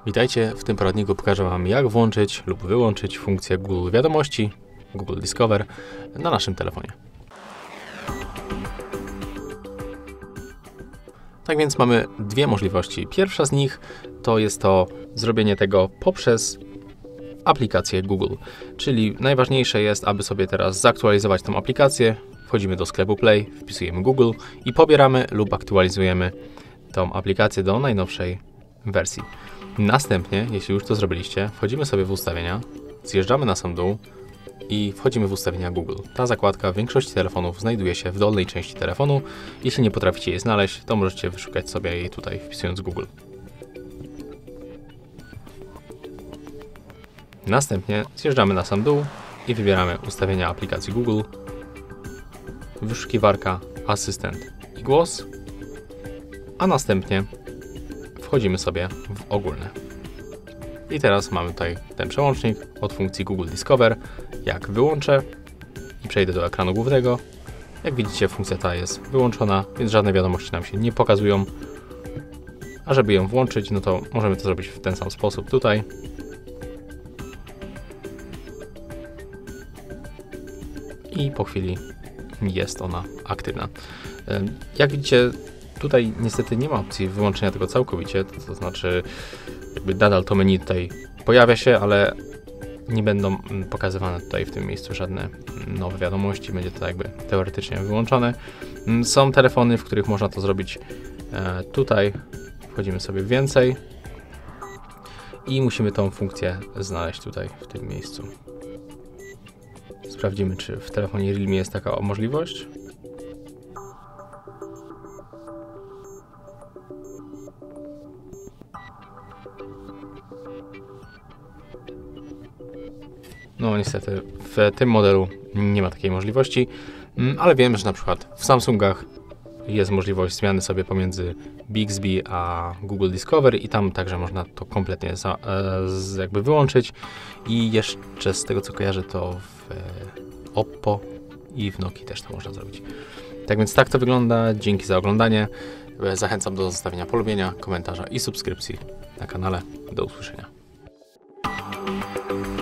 Witajcie, w tym poradniku pokażę Wam, jak włączyć lub wyłączyć funkcję Google Wiadomości, Google Discover na naszym telefonie. Tak więc mamy dwie możliwości. Pierwsza z nich to jest to zrobienie tego poprzez aplikację Google. Czyli najważniejsze jest, aby sobie teraz zaktualizować tą aplikację. Wchodzimy do sklepu Play, wpisujemy Google i pobieramy lub aktualizujemy tą aplikację do najnowszej wersji. Następnie, jeśli już to zrobiliście, wchodzimy sobie w ustawienia, zjeżdżamy na sam dół i wchodzimy w ustawienia Google. Ta zakładka w większości telefonów znajduje się w dolnej części telefonu. Jeśli nie potraficie jej znaleźć, to możecie wyszukać sobie jej tutaj, wpisując Google. Następnie zjeżdżamy na sam dół i wybieramy ustawienia aplikacji Google, wyszukiwarka, asystent i głos, a następnie wchodzimy sobie w ogólne. I teraz mamy tutaj ten przełącznik od funkcji Google Discover. Jak wyłączę i przejdę do ekranu głównego, jak widzicie, funkcja ta jest wyłączona, więc żadne wiadomości nam się nie pokazują. A żeby ją włączyć, no to możemy to zrobić w ten sam sposób tutaj. I po chwili jest ona aktywna. Jak widzicie, tutaj niestety nie ma opcji wyłączenia tego całkowicie, to znaczy jakby nadal to menu tutaj pojawia się, ale nie będą pokazywane tutaj w tym miejscu żadne nowe wiadomości, będzie to jakby teoretycznie wyłączone. Są telefony, w których można to zrobić tutaj, wchodzimy sobie w więcej i musimy tą funkcję znaleźć tutaj w tym miejscu. Sprawdzimy, czy w telefonie Realme jest taka możliwość. No niestety w tym modelu nie ma takiej możliwości, ale wiem, że na przykład w Samsungach jest możliwość zmiany sobie pomiędzy Bixby a Google Discover i tam także można to kompletnie jakby wyłączyć. I jeszcze z tego co kojarzę, to w Oppo i w Nokii też to można zrobić. Tak więc tak to wygląda. Dzięki za oglądanie. Zachęcam do zostawienia polubienia, komentarza i subskrypcji na kanale. Do usłyszenia.